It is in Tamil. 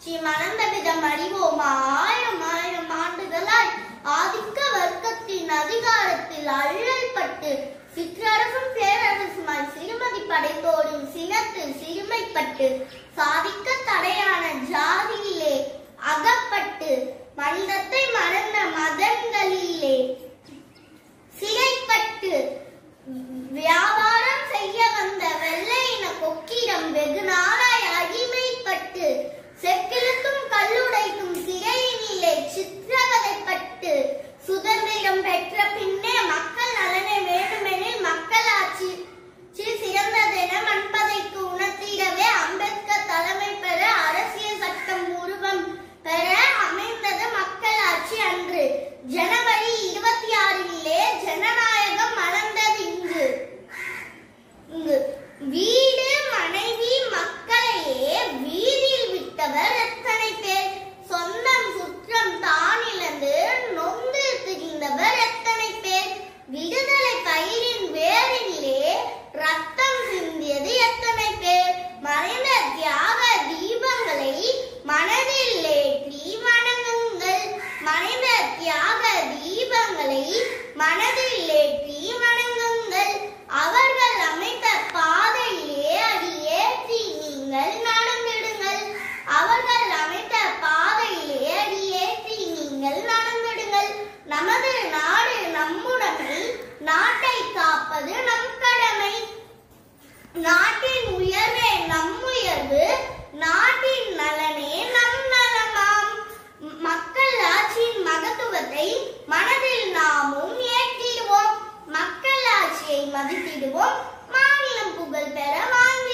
மணந்தவிதம் அறிவோமா ஆயிரம் ஆயிரம் ஆண்டுகளாய் ஆதிக்க வர்க்கத்தின் அதிகாரத்தில் அள்ளல்பட்டு சிற்றரசும் பேரரசுமாய் சிறுமதி படைத்தோடும் சினத்தில் சிறுமைப்பட்டு சாதிக்க தடையான ஜாதியிலே அகப்பட்டு மனிதத்தை மறந்த மதங்களிலே சிறைப்பட்டு வியாபாரம் செய்ய வந்த வெள்ளையின கொக்கிடம் வெகு நாளாய் அடிமைப்பட்டு செக்கிழுக்கும் கல்லுடைக்கும் சிறையினிலே சித்திரவதைப்பட்டு சுதந்திரம் பெற்ற பின்னே மக்கள் நலனை வேண்டுமெனில் மக்களாட்சி சிறந்ததென மண்பதைக்கு உணர்த்திடவே அம்பேத்கர் தலைமை பெற அரசியல் சட்டம் உருவம் பெற அமைந்தது மக்களாட்சி அன்று ஜனவரி 26 ஜனநாயகம் மலர்ந்தது இங்கு. வீடு மனைவி மக்களையே வீதியில் விட்டவர் எத்தனை பேர், சொந்தம் சுற்றம் தானிழந்து நொந்து திரிந்தவர் எத்தனை பேர், விடுதலை பயிரின் வேரிலே ரத்தம் சிந்தியது எத்தனை பேர், மறைந்த தியாக தீபங்களை மனதில் ஏற்றி வணங்குங்கள், மறைந்த தியாக தீபங்களை மனதில் ஏற்றி வணங்குங்கள், அவர்கள் அமைத்த பாதையிலே அடியேற்றி நீங்கள் நடந்திடுங்கள், அவர்கள் அமைத்த பாதையிலே அடியேற்றி நீங்கள் நடந்திடுங்கள். நமது நாடு நம்முடைமை, நாட்டை காப்பது நம் கடமை, நாட்டின் உயர்வே நம் உயர்வு, நாட்டின் நலனே நம் நலமாம். மக்கள் ஆட்சியின் மகத்துவத்தை மனதில் நாமும் ஏற்றிடுவோம், மக்கள் ஆட்சியை மதித்திடுவோம், மாநிலம் புகழ் பெற வாங்கி